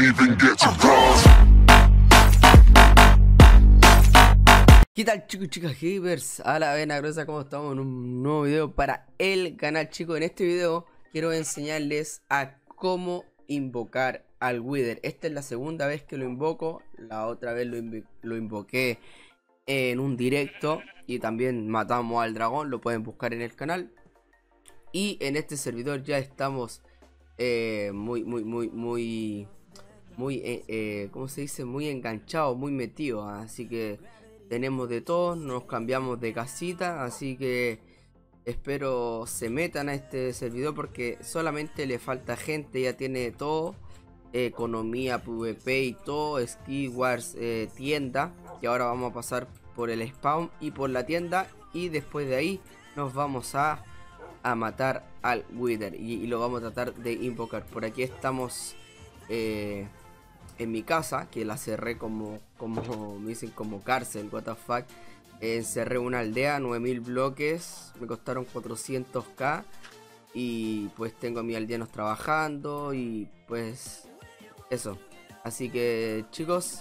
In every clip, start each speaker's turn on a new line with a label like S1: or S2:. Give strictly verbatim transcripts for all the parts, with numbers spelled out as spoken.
S1: even get to cross.
S2: ¿Qué tal, chicos y chicas gamers? A la vena gruesa, ¿cómo estamos? En un nuevo video para el canal, chicos. En este video quiero enseñarles a cómo invocar al Wither. Esta es la segunda vez que lo invoco. La otra vez lo, inv lo invoqué en un directo y también matamos al dragón. Lo pueden buscar en el canal. Y en este servidor ya estamos eh, muy, muy, muy, muy, muy, eh, eh, ¿cómo se dice? Muy enganchados, muy metidos. Así que tenemos de todo, nos cambiamos de casita, así que espero se metan a este servidor porque solamente le falta gente, ya tiene todo, eh, economía, PvP y todo, Skywars, eh, tienda, y ahora vamos a pasar por el spawn y por la tienda y después de ahí nos vamos a, a matar al Wither y, y lo vamos a tratar de invocar. Por aquí estamos eh, en mi casa, que la cerré como, como me dicen, como cárcel, what the fuck. Encerré una aldea, nueve mil bloques, me costaron cuatrocientos k. Y pues tengo a mis aldeanos trabajando y pues eso. Así que chicos,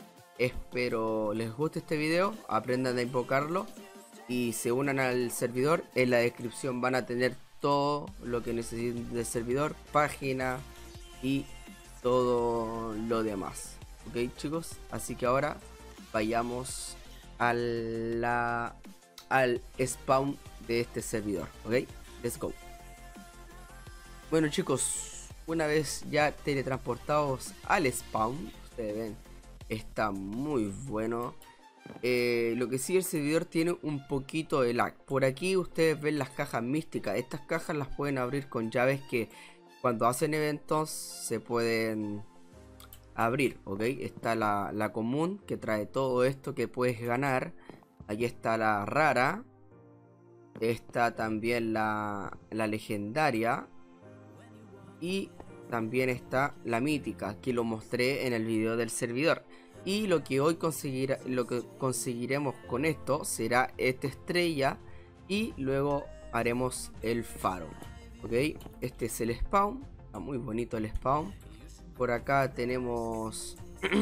S2: espero les guste este video, aprendan a invocarlo y se unan al servidor. En la descripción van a tener todo lo que necesiten del servidor, página y todo lo demás. Ok, chicos, así que ahora vayamos a la, al spawn de este servidor. Ok, let's go. Bueno, chicos, una vez ya teletransportados al spawn, ustedes ven, está muy bueno. Eh, lo que sí, el servidor tiene un poquito de lag. Por aquí ustedes ven las cajas místicas. Estas cajas las pueden abrir con llaves que cuando hacen eventos se pueden abrir, ok. Está la, la común, que trae todo esto que puedes ganar. Aquí está la rara. Está también la, la legendaria. Y también está la mítica, que lo mostré en el video del servidor. Y lo que hoy conseguir, lo que conseguiremos con esto será esta estrella. Y luego haremos el faro. Ok, este es el spawn. Está muy bonito el spawn. Por acá tenemos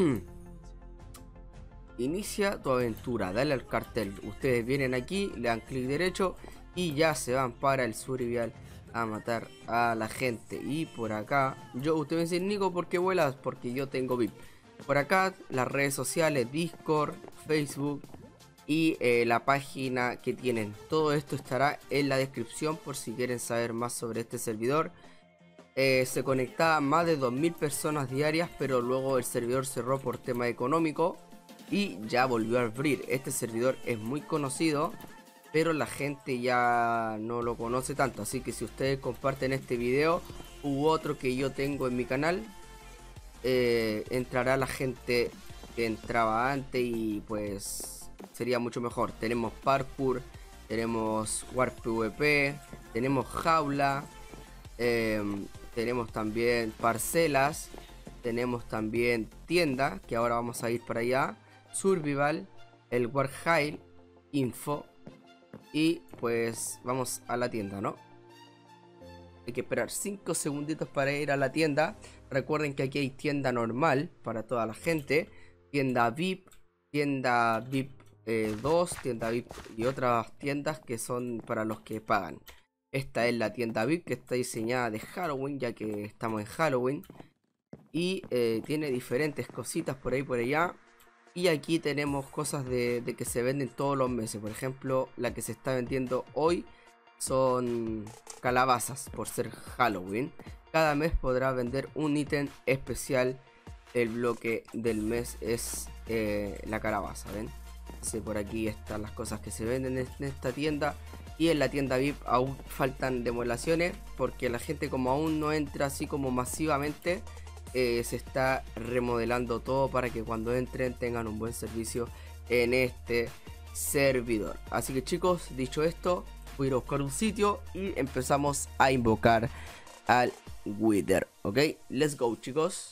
S2: inicia tu aventura, dale al cartel. Ustedes vienen aquí, le dan clic derecho y ya se van para el survival a matar a la gente. Y por acá, yo, ustedes me dicen, Nico, ¿por qué vuelas? Porque yo tengo V I P. Por acá las redes sociales, Discord, Facebook y eh, la página que tienen. Todo esto estará en la descripción por si quieren saber más sobre este servidor. Eh, se conectaban más de dos mil personas diarias, pero luego el servidor cerró por tema económico y ya volvió a abrir. Este servidor es muy conocido, pero la gente ya no lo conoce tanto. Así que si ustedes comparten este video u otro que yo tengo en mi canal, eh, entrará la gente que entraba antes y pues sería mucho mejor. Tenemos parkour, tenemos warp PvP, tenemos jaula, eh, tenemos también parcelas, tenemos también tienda, que ahora vamos a ir para allá, survival, el warhile, info y pues vamos a la tienda, ¿no? Hay que esperar cinco segunditos para ir a la tienda. Recuerden que aquí hay tienda normal para toda la gente, tienda V I P, tienda V I P eh, dos, tienda V I P y otras tiendas que son para los que pagan. Esta es la tienda V I P, que está diseñada de Halloween, ya que estamos en Halloween. Y eh, tiene diferentes cositas por ahí por allá. Y aquí tenemos cosas de, de que se venden todos los meses. Por ejemplo, la que se está vendiendo hoy son calabazas por ser Halloween. Cada mes podrá vender un ítem especial. El bloque del mes es eh, la calabaza, ¿ven? Entonces por aquí están las cosas que se venden en esta tienda. Y en la tienda V I P aún faltan demoliciones, porque la gente, como aún no entra así como masivamente, eh, se está remodelando todo para que cuando entren tengan un buen servicio en este servidor. Así que chicos, dicho esto, voy a ir a buscar un sitio y empezamos a invocar al Wither. Ok, let's go, chicos.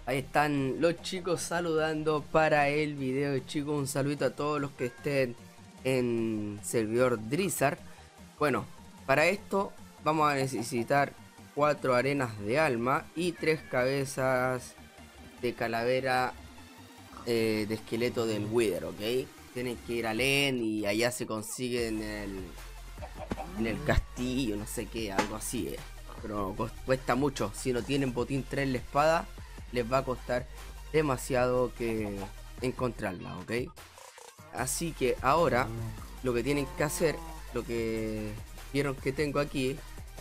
S2: Ahí están los chicos saludando para el video, chicos. Un saludito a todos los que estén en servidor Drizzard. Bueno, para esto vamos a necesitar cuatro arenas de alma y tres cabezas de calavera eh, de esqueleto del Wither, ¿ok? Tienen que ir a Len y allá se consiguen en el, en el castillo, no sé qué, algo así, eh. Pero cuesta mucho. Si no tienen botín tres en la espada, les va a costar demasiado que encontrarla, ¿ok? Así que ahora lo que tienen que hacer, lo que vieron que tengo aquí,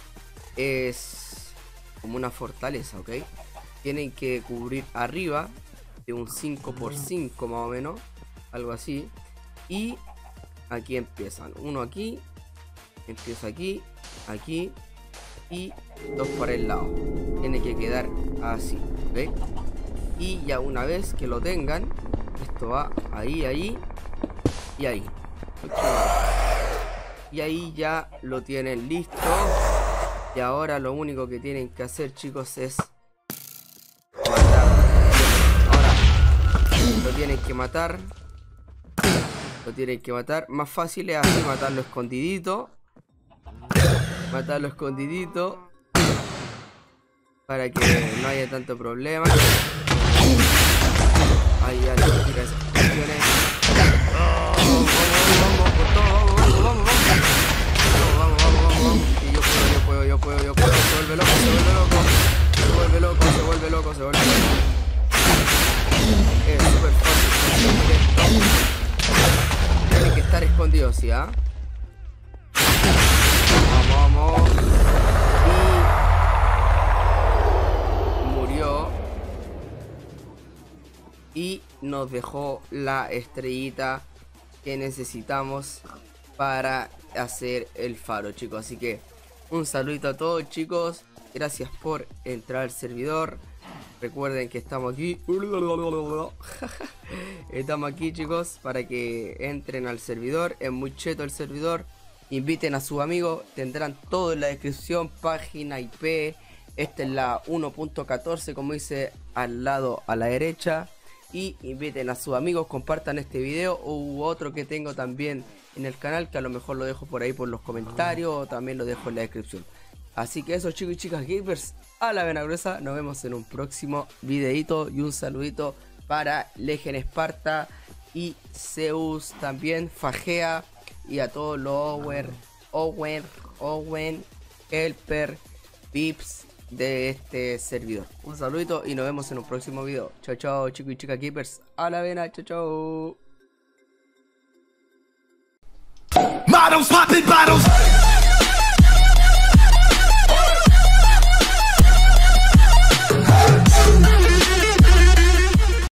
S2: es como una fortaleza, ¿ok? Tienen que cubrir arriba de un cinco por cinco más o menos, algo así. Y aquí empiezan, uno aquí, empieza aquí, aquí y dos por el lado. Tiene que quedar así, ¿ok? Y ya una vez que lo tengan, esto va ahí, ahí y ahí. Y ahí ya lo tienen listo. Y ahora lo único que tienen que hacer, chicos, es matar. Ahora lo tienen que matar. Lo tienen que matar. Más fácil es así, matarlo escondidito. Matarlo escondidito. Para que no haya tanto problema. Ahí ya les tira esas cuestiones. Vamos, vamos, vamos, vamos, vamos, vamos, vamos, vamos. Y yo puedo, yo puedo, yo puedo, yo puedo. Se vuelve loco, se vuelve loco. Se vuelve loco, se vuelve loco, se vuelve loco. Es súper fácil. Tiene que estar escondido, ¿sí? ¿Ah? Vamos, vamos. Y murió. Y nos dejó la estrellita que necesitamos para hacer el faro, chicos. Así que un saludito a todos, chicos. Gracias por entrar al servidor. Recuerden que estamos aquí. Estamos aquí, chicos, para que entren al servidor. Es muy cheto el servidor. Inviten a sus amigos. Tendrán todo en la descripción. Página, I P. Esta es la uno punto catorce, como dice al lado a la derecha. Y inviten a sus amigos, compartan este video u otro que tengo también en el canal, que a lo mejor lo dejo por ahí por los comentarios o también lo dejo en la descripción. Así que eso, chicos y chicas gamers, a la vena gruesa, nos vemos en un próximo videito y un saludito para Legion Esparta y Zeus también, Fagea y a todos los Owen, Owen, Owen, Helper, Pips de este servidor. Un saludito y nos vemos en un próximo video. Chao, chao, chicos y chicas keepers. A la vena, chao, chao. Models popping bottles.